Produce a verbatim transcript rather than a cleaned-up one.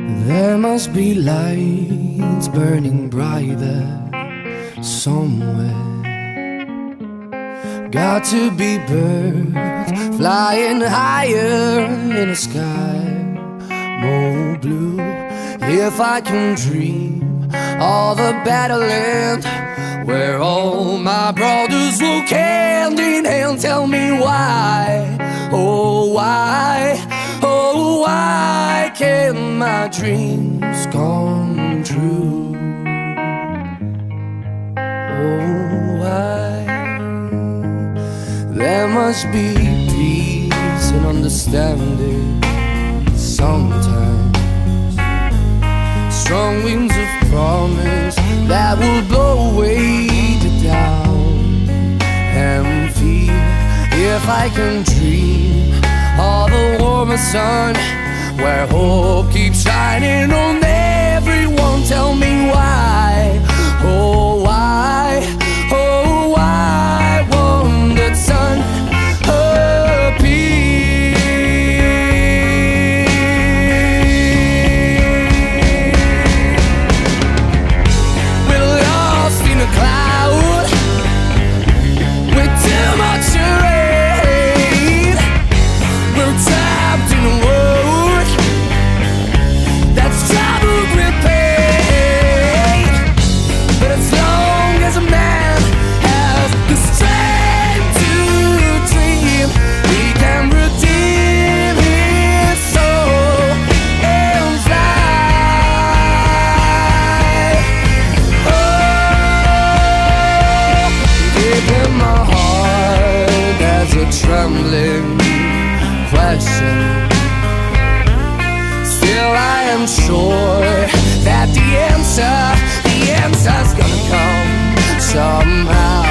There must be lights burning bright there somewhere. Got to be birds flying higher in the sky, more blue. If I can dream of a better land where all my brothers walk hand in hand, tell me why, oh why, oh why can't my dreams come true? Oh why? There must be peace and understanding sometimes, strong winds of promise that will blow away the doubt and fear. If I can dream of a warmer sun where hope keeps shining on everyone, tell me why, oh why, oh why won't the sun appear? We're lost in a cloud with too much rain. We're trapped in a world that's troubled with pain. But as long as a man has the strength to dream, he can redeem his soul and fly. Oh, deep in my heart there's a trembling question. Still I am sure that the answer, the answer's gonna come somehow.